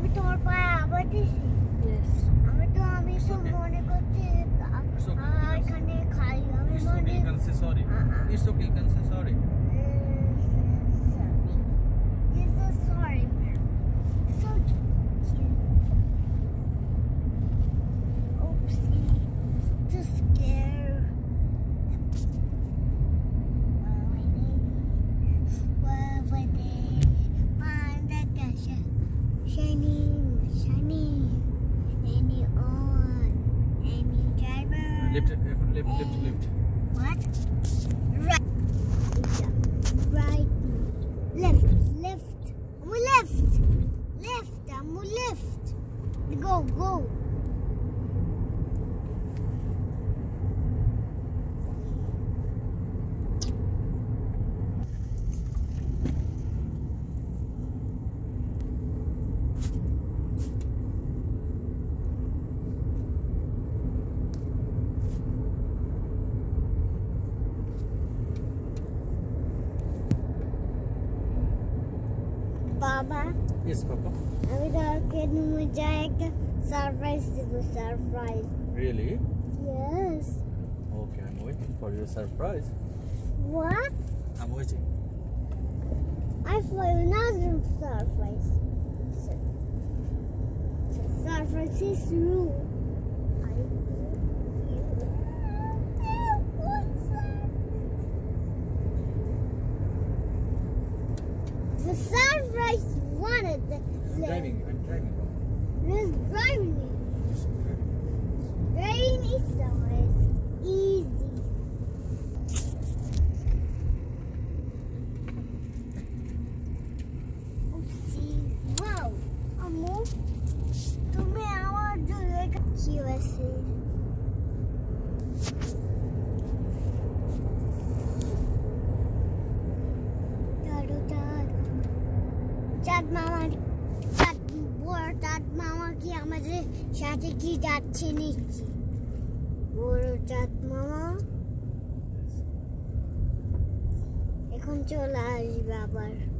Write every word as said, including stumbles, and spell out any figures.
আমি তোমার পায়ে আবার দিছি। Yes. আমি তো আমি তো মনে করছি এখানে খাই আমি It's মনে okay, you can say sorry. It's okay, you can say sorry. This is sorry, man. So cute. Oopsie. Too scared. Shining, shining. Any on, any driver. Lift, lift, lift, lift. What? Right. Right. Left. Left. I'm left. Left. I'm left. Go, go. Baba, Yes, Papa. আমি তোকে নিয়ে যাই একটা surprise দেব surprise Really? Yes. Okay, I'm waiting for your surprise. What? I'm waiting. I for another surprise. Surprise is true. The surprise wanted the I'm driving, I'm driving. Who's driving me? Just driving. Rainy summer is easy. Oopsie. Wow. Ammo. তুমি আমার জন্য কি আছে? দাদু দাদু চাঁদ মামার চাঁদ বড় চাঁদ মামা কি আমাদের সাথে কি যাচ্ছে নাকি বড় চাঁদ মামা এখন চলে আসবে আবার